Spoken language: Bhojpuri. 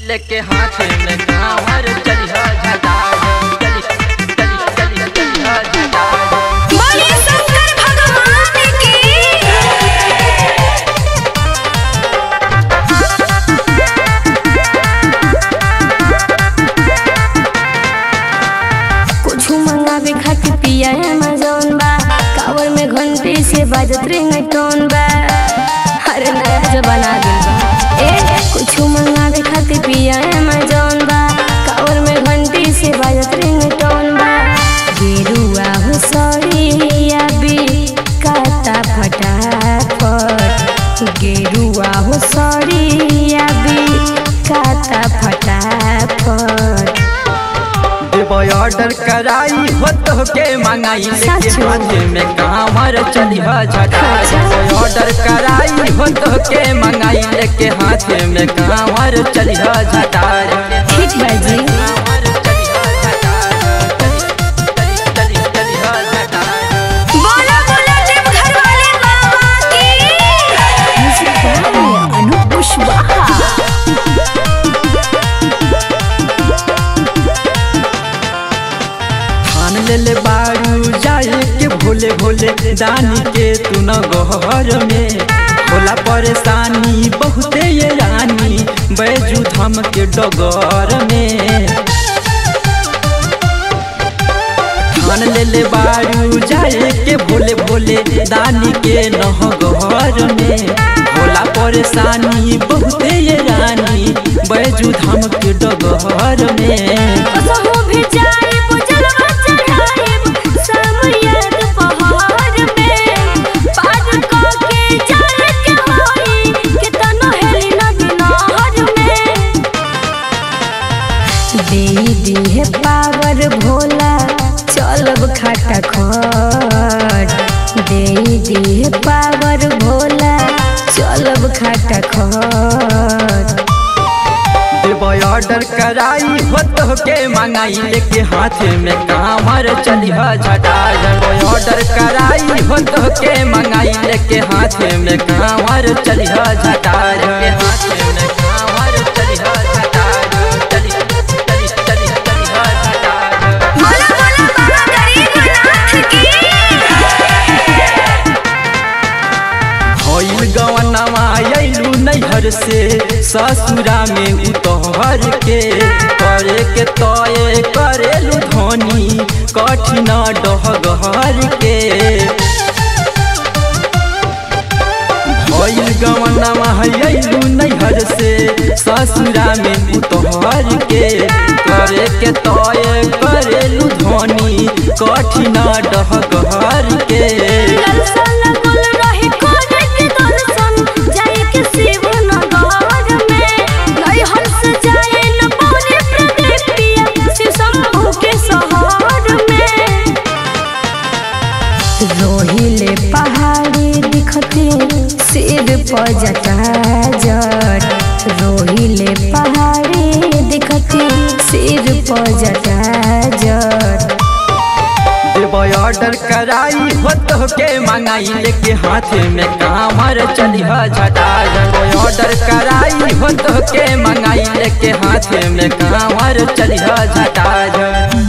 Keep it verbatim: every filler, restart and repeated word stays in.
लेके हाथ में कांवर चलिहा झटार चली चली चली चलिहा झटार। बोलिए शंकर भगवान की। कुछ मंगावे खातिर पिया अमेज़न बा, कांवर में घंटी से बाजत रिंगटोन बा। अरे नया जमाना आ गइल बा। ए कुछ मंगावे खातिर पिया अमेज़न बा, कांवर में घंटी से बाजत रिंगटोन बा। गेरुआ हो सड़िया भी काता फटाफट, गेरुआ हो सड़िया भी काता फटाफट। ऑर्डर कराई हो तो के मंगाई लेके हाथ में कांवर चलिहा झटार। ऑर्डर कराई हो तो के मंगाई लेके हाथ में कांवर चलिहा झटार। ठीक बाजी बोला बोला जब घर वाले बाबा की। अनूप कुशवाहा ले ले बारू जाए के भोले भोले दानी के तू न गहर में होला परेशानी बहुते ये रानी बैजू धाम के डगर में। ठान ले ले बारू जाए के भोले भोले दानी के न गहर में होला परेशानी बहुते ये रानी बैजू धाम के डगर में। दे पावर भोला चलब खाटा खट, दे दे पावर भोला चलब खाटा खट। ऑर्डर कराई हो तो के मंगाई लेके हाथ में कांवर चलिहा झटार। ऑर्डर कराई हो तो के मंगाई लेके हाथ में कांवर चलिहा झटार। हाथ में कांवर चलिहा झटार चली चली चली चलिहा झटार। बोला बोला बाबा गरीबनाथ की। होइल गवनमा आइलू नैहर से ससुरा में उतहर के करे के तय करेलू धोनी कठिन डहगहर के। होइल गवनमा आइलू नैहर से ससुरा में उतहर के करे के तय करेलू धोनी कठिन डहगहर के। रोहिले पहाड़ी दिखती सिर पर जटा जट, रोहिले पहाड़ी दिखती सिर पर जटा जट। ऑर्डर कराई हो तो के मंगाई लेके हाथ में कांवर चलिहा झटार। ऑर्डर कराई हो तो के मंगाई लेके हाथ में कांवर चलिहा झटार।